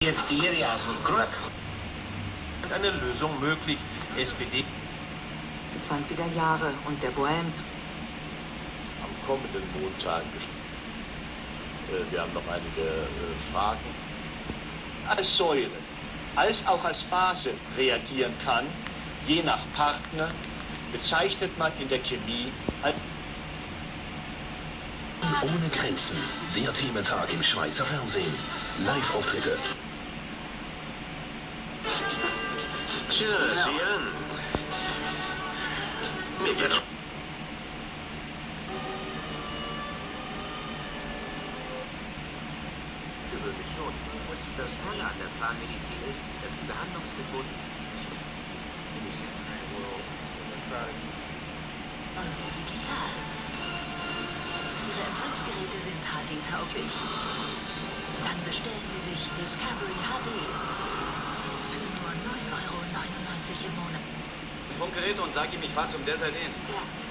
jetzt die Areas mit Krug. Eine Lösung möglich. SPD. Die 20er Jahre und der Bohème. Am kommenden Montag. Wir haben noch einige Fragen. Als Säure, als auch als Base reagieren kann, je nach Partner, bezeichnet man in der Chemie als Ohne Grenzen. Der Thementag im Schweizer Fernsehen. Live-Auftritte. Tja, sieh an. Mir geht's. Gewöhnlich schon. Das Tolle an der Zahnmedizin ist, dass die Behandlungsmethoden Digital. Ihre Empfangsgeräte sind HD-tauglich. Dann bestellen Sie sich Discovery HD für nur 9,99 € im Monat. Funkgerät und sag ihm, ich fahr zum Desert Inn. Ja.